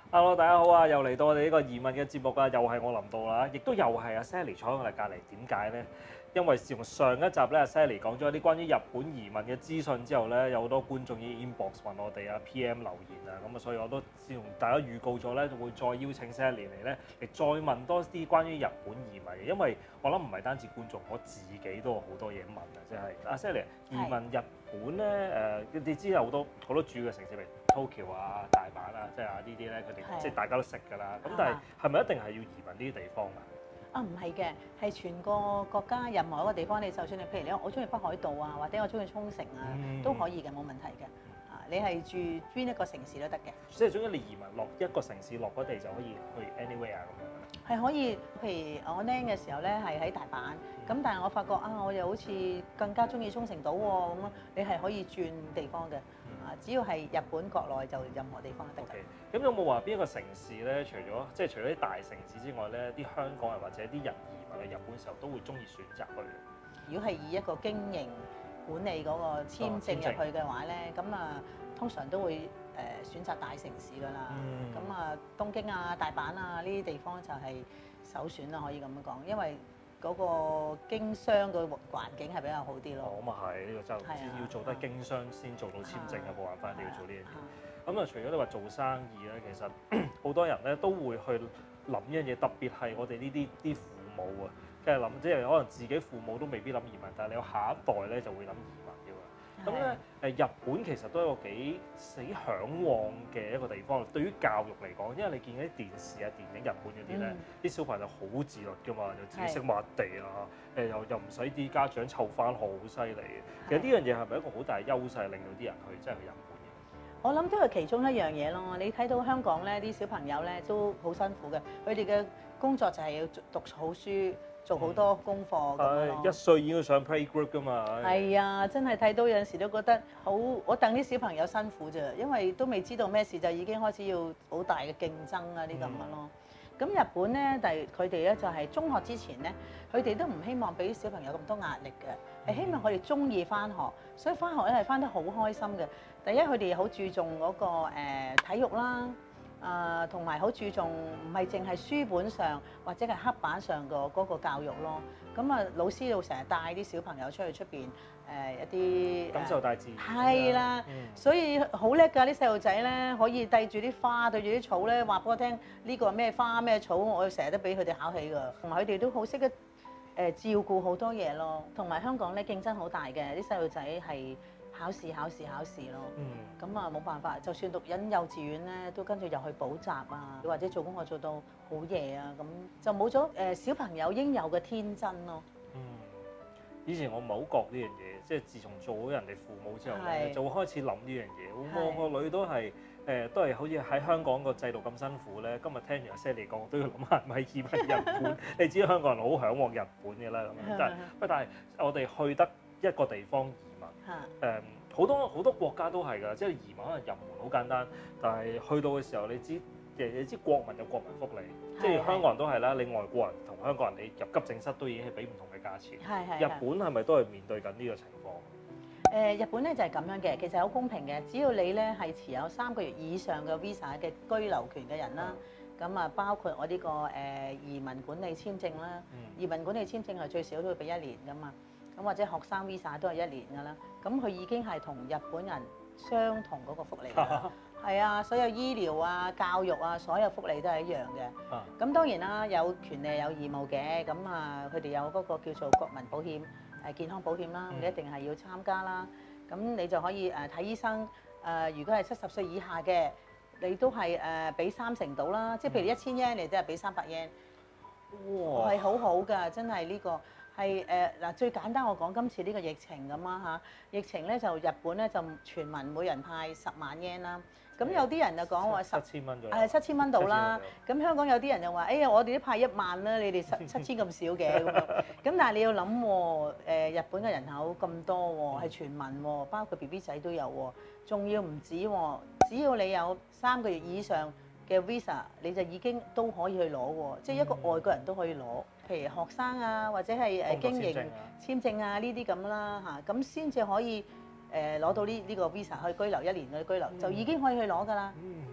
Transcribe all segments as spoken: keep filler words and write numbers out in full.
Hello，大家好啊！又嚟到我哋呢個移民嘅節目啊，又係我臨到啦，亦都又係阿 Sally 坐喺我哋隔離。點解呢？因為自從上一集咧，阿 Sally 講咗一啲關於日本移民嘅資訊之後咧，有好多觀眾已經 inbox 問我哋啊 P M 留言啊，咁啊，所以我都自從大家預告咗咧，會再邀請 Sally 嚟咧，嚟再問多啲關於日本移民嘅，因為我諗唔係單止觀眾，我自己都有好多嘢問啊，即係阿 Sally 移民日本咧誒，你知有好多好多主要嘅城市，譬如 Tokyo 啊、大阪啊，即係啊呢啲咧，佢哋即係大家都識㗎啦。咁但係係咪一定係要移民呢啲地方啊？ 啊，唔係嘅，係全個國家任何一個地方，你就算你譬如你我中意北海道啊，或者我中意沖繩啊， 嗯、 都可以嘅，冇問題嘅。啊，你係住邊一個城市都得嘅。 即係總之你移民落一個城市落咗地就可以去 anywhere 咁樣。 係可以，譬如我僆嘅時候咧係喺大阪，咁、嗯、但係我發覺啊，我又好似更加中意沖繩島喎，咁啊，你係可以轉地方嘅。啊，只要係日本國內就任何地方都得㗎。 咁、okay. 有冇話邊一個城市咧？除咗即係除咗啲大城市之外咧，啲香港人或者啲人移民去日本嘅時候都會中意選擇去。 如果係以一個經營管理嗰個簽證入去嘅話咧，咁啊、哦、通常都會誒選擇大城市㗎啦。咁啊、嗯、東京啊、大阪啊呢啲地方就係首選啦，可以咁樣講，因為嗰個經商嘅環境係比較好啲咯。 哦，咁啊係，呢個就要做得經商先做到簽證嘅，冇辦法，你要做呢樣嘢。咁啊，除咗你話做生意咧，其實好多人咧都會去諗一樣嘢，特別係我哋呢啲啲父母啊，即係諗，即係可能自己父母都未必諗移民，但係你有下一代咧就會諗移民嘅嘛。咁咧誒，日本其實都係一個幾死嚮往嘅一個地方。對於教育嚟講，因為你見嗰啲電視啊、電影日本嗰啲咧，啲、嗯、小朋友好自律㗎嘛，又自己識抹地啊，誒又又唔使啲家長湊翻學，好犀利嘅。其實呢樣嘢係咪一個好大嘅優勢，令到啲人去即係去日本嘅？ 我諗都係其中一樣嘢咯。你睇到香港咧啲小朋友咧都好辛苦嘅，佢哋嘅工作就係要讀好書。做好多功課咁樣咯， 一歲已經要上 playgroup 㗎嘛。 係啊，真係睇到有陣時都覺得好，我戥啲小朋友辛苦啫，因為都未知道咩事就已經開始要好大嘅競爭啊啲咁樣咯。咁、嗯、日本咧，但係佢哋咧就係中學之前咧，佢哋都唔希望俾小朋友咁多壓力嘅，係、嗯、希望佢哋中意翻學，所以翻學咧係翻得好開心嘅。第一，佢哋好注重嗰、嗰個誒、呃、體育啦。誒同埋好注重唔係淨係書本上或者係黑板上個嗰個教育咯，咁啊老師要成日帶啲小朋友出去出邊誒一啲感受大自然。 係啦，嗯、所以好叻㗎啲細路仔咧，可以對住啲花對住啲草咧話俾我聽呢個係咩花咩草，我成日都俾佢哋考起㗎，同埋佢哋都好識得誒照顧好多嘢咯，同埋香港咧競爭好大嘅，啲細路仔係。考試考試考試咯，咁啊冇辦法，就算讀緊幼稚園咧，都跟住又去補習啊，或者做功課做到好夜啊，咁就冇咗誒小朋友應有嘅天真咯。 嗯，以前我唔係好覺呢樣嘢，即係自從做咗人哋父母之後咧，就會開始諗呢樣嘢。我個女都係誒，都係好似喺香港個制度咁辛苦咧。今日聽完阿 Sally 講，我都要諗下係咪移民日本？你知香港人好嚮往日本嘅啦，咁樣，但係不但係我哋去得一個地方。誒好多好多國家都係㗎，即係移民可能入門好簡單，但係去到嘅時候，你知誒你知國民有國民福利，即係香港人都係啦，你外國人同香港人你入急症室都已經係俾唔同嘅價錢。係係。日本係咪都係面對緊呢個情況？ 誒日本咧就係咁樣嘅，其實好公平嘅，只要你咧係持有三個月以上嘅 visa 嘅居留權嘅人啦，咁啊包括我呢個誒移民管理簽證啦，移民管理簽證係最少都會俾一年㗎嘛。咁或者學生 visa 都係一年㗎啦，咁佢已經係同日本人相同嗰個福利啦。係啊，所有醫療啊、教育啊，所有福利都係一樣嘅。咁當然啦，有權利有義務嘅。咁啊，佢哋有嗰個叫做國民保險、誒健康保險啦，你一定係要參加啦。咁你就可以誒睇醫生。誒如果係七十歲以下嘅，你都係誒俾三成到啦。即係譬如一千 yen，你都係俾三百 yen。哇！係好好㗎，真係呢個。係誒嗱，最簡單我講今次呢個疫情咁啊嚇，疫情咧就日本咧就全民每人派十萬 yen 啦。咁有啲人就講話十七千蚊左右， 係七千蚊到啦。咁香港有啲人就話：哎呀，我哋都派一萬啦，你哋七七千咁少嘅咁樣。咁但係你要諗喎，誒日本嘅人口咁多喎，係全民喎，包括 B B 仔都有喎，仲要唔止喎，只要你有三個月以上嘅 visa，你就已經都可以去攞喎，即係一個外國人都可以攞。譬如學生啊，或者係誒經營簽證啊呢啲咁啦嚇，咁先至可以誒攞到呢呢個 visa 去居留一年嘅居留，就已經可以去攞㗎啦。 嗯，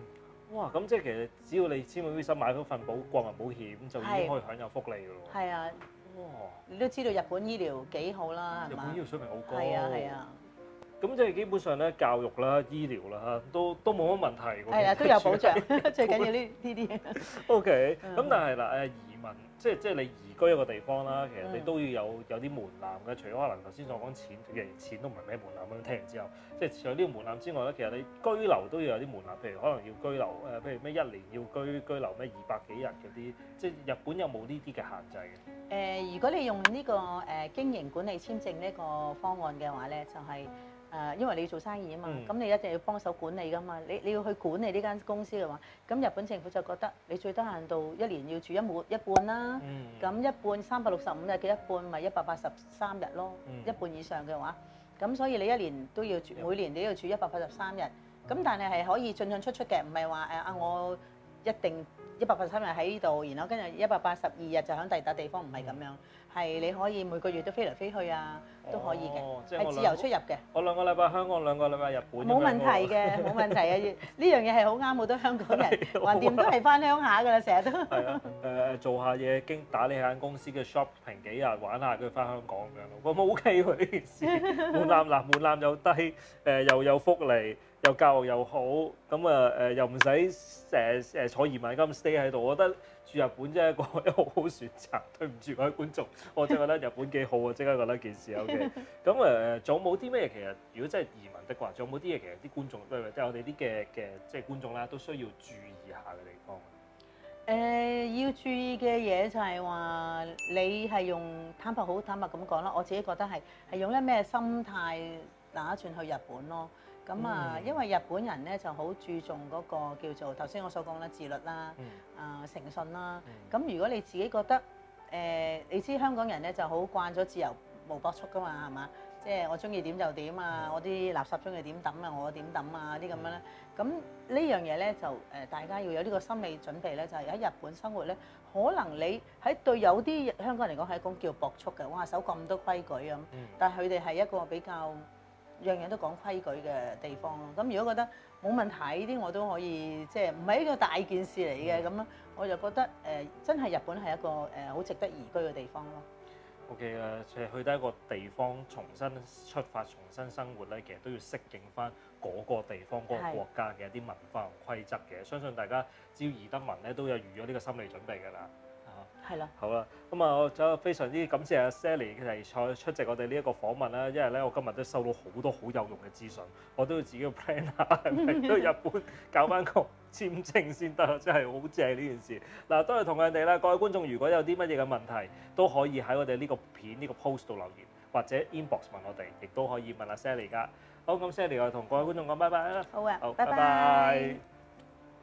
哇！咁即係其實只要你簽咗 visa 買嗰份保國民保險，就已經可以享有福利㗎咯。 係啊， 哇！ 你都知道日本醫療幾好啦，係嘛？ 日本醫療水平好高。 係啊係啊。 咁即係基本上咧，教育啦、醫療啦，都都冇乜問題喎。 係啊，都有保障，最緊要呢呢啲嘢。 O K，咁但係嗱誒移民，即係即係你移居一個地方啦，其實你都要有有啲門檻嘅。除咗可能頭先所講錢，其實錢都唔係咩門檻咁。聽完之後，即係除咗呢個門檻之外咧，其實你居留都要有啲門檻，譬如可能要居留誒，譬如咩一年要居居留咩二百幾日嗰啲，即係日本有冇呢啲嘅限制嘅？ 誒，如果你用呢個誒經營管理簽證呢個方案嘅話咧，就係。誒，因為你要做生意啊嘛，咁、嗯、你一定要幫手管理噶嘛。你你要去管理呢間公司嘅話，咁日本政府就覺得你最低限度一年要住一滿一半啦。咁、嗯、一半三百六十五日嘅一半，咪一百八十三日咯。嗯、一半以上嘅話，咁所以你一年都要住，每年你都要住一百八十三日。咁、嗯、但係係可以進進出出嘅，唔係話誒啊我一定一百八十三日喺呢度，然後跟住一百八十二日就喺第二笪地方，唔係咁樣。係你可以每個月都飛嚟飛去啊，都可以嘅，係、哦、自由出入嘅。 我兩個禮拜香港，兩個禮拜日本。 冇問題嘅，冇問題啊！呢樣嘢係好啱好多香港人，橫掂都係翻鄉下㗎啦，成日都。係啊，誒做下嘢，經打理下間公司嘅 shopping 幾日，玩下跟住翻香港咁樣咯。咁 OK 喎呢件事，門檻嗱門檻又低，誒又有福利，又教育又好，咁啊誒又唔使誒誒坐移民金 stay 喺度，我覺得。住日本真係一個一個好好選擇，對唔住各位觀眾，我真係覺得日本幾好啊！即刻覺得件事 OK。咁誒，仲有冇啲咩其實，如果真係移民的話，仲有冇啲嘢其實啲觀眾，即係我哋啲嘅嘅即係觀眾啦，都需要注意下嘅地方？誒、 呃，要注意嘅嘢就係話，你係用坦白好坦白咁講啦，我自己覺得係係用一咩心態打算去日本咯。咁啊，嗯、因為日本人咧就好注重嗰個叫做頭先我所講啦，自律啦，嗯、啊誠信啦。咁、嗯、如果你自己覺得誒、呃，你知香港人咧就好慣咗自由無約束噶嘛，係嘛？即係我中意點就點啊，嗯、我啲垃圾中意點抌啊，我點抌啊啲咁樣咧。咁呢樣嘢咧就誒，大家要有呢個心理準備咧，就係、是、喺日本生活咧，可能你喺對有啲香港人嚟講係一種叫約束嘅，哇守咁多規矩咁，嗯、但係佢哋係一個比較。樣樣都講規矩嘅地方咯，咁如果覺得冇問題，呢啲我都可以，即係唔係一個大件事嚟嘅，咁咯，我就覺得誒、呃、真係日本係一個誒好、呃、值得移居嘅地方咯。OK 啦，即係去到一個地方重新出發、重新生活咧，其實都要適應翻嗰個地方、嗰、嗰個國家嘅一啲文化同規則嘅。相信大家只要移得民咧，都有預咗呢個心理準備㗎啦。 係啦， 好啦，咁啊，我就非常之感謝阿 Sally 嚟坐出席我哋呢一個訪問啦。因為咧，我今日都收到好多好有用嘅資訊，我都要自己 plan 下，係咪去日本搞翻個簽證先得，真係好正呢件事。嗱，都係同樣地啦，各位觀眾如果有啲乜嘢嘅問題，都可以喺我哋呢個片呢、呢個 post 度留言，或者 inbox 問我哋，亦都可以問阿 Sally 噶。好，咁 Sally 我同各位觀眾講拜拜啦。 好啊， 好， 拜拜。 拜拜。